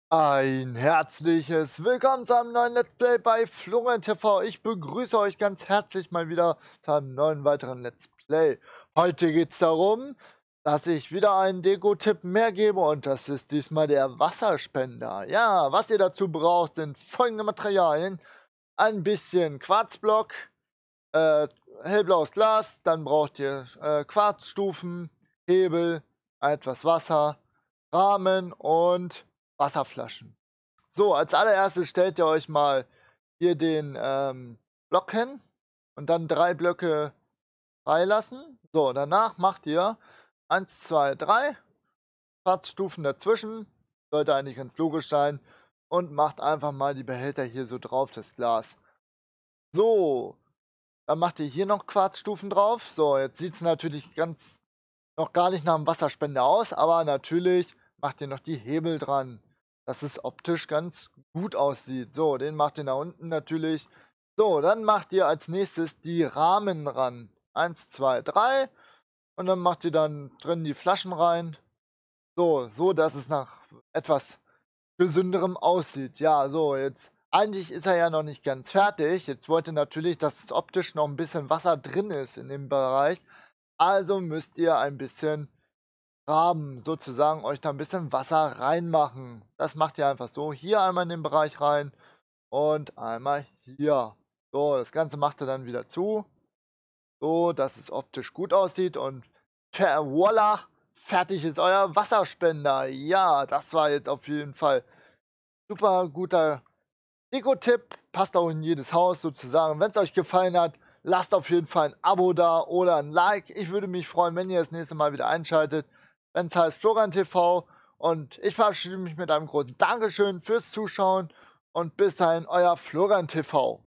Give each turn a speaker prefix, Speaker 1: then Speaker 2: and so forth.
Speaker 1: Ein herzliches Willkommen zu einem neuen Let's Play bei Florian TV. Ich begrüße euch ganz herzlich mal wieder zu einem neuen weiteren Let's Play. Heute geht es darum, dass ich wieder einen Deko-Tipp mehr gebe und das ist diesmal der Wasserspender. Ja, was ihr dazu braucht, sind folgende Materialien. Ein bisschen Quarzblock, äh, hellblaues Glas, dann braucht ihr Quarzstufen, Hebel, etwas Wasser, Rahmen und Wasserflaschen. So, als allererstes stellt ihr euch mal hier den Block hin und dann 3 Blöcke freilassen. So, danach macht ihr 1, 2, 3 Quarzstufen dazwischen, sollte eigentlich ganz logisch sein, und macht einfach mal die Behälter hier so drauf, das Glas. So, dann macht ihr hier noch Quarzstufen drauf. So, jetzt sieht es natürlich ganz noch gar nicht nach einem Wasserspender aus, aber natürlich macht ihr noch die Hebel dran, dass es optisch ganz gut aussieht. So, den macht ihr da unten natürlich. So, dann macht ihr als nächstes die Rahmen ran. Eins, 2, 3. Und dann macht ihr dann drin die Flaschen rein. So dass es nach etwas gesünderem aussieht. Ja, so, jetzt eigentlich ist er ja noch nicht ganz fertig. Jetzt wollt ihr natürlich, dass optisch noch ein bisschen Wasser drin ist in dem Bereich. Also müsst ihr ein bisschen Graben sozusagen euch da ein bisschen Wasser reinmachen. Das macht ihr einfach so. Hier einmal in den Bereich rein und einmal hier. So, das Ganze macht ihr dann wieder zu, so dass es optisch gut aussieht und voilà, fertig ist euer Wasserspender. Ja, das war jetzt auf jeden Fall super guter Deko-Tipp. Passt auch in jedes Haus sozusagen. Wenn es euch gefallen hat, lasst auf jeden Fall ein Abo da oder ein Like. Ich würde mich freuen, wenn ihr das nächste Mal wieder einschaltet, wenn es heißt Florian TV. Und ich verabschiede mich mit einem großen Dankeschön fürs Zuschauen und bis dahin, euer Florian TV.